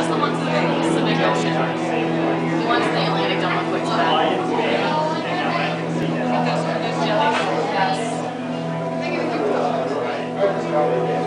the ones in the Pacific Ocean. The ones in the Atlantic don't look quite so bad. Those jellyfish, yes.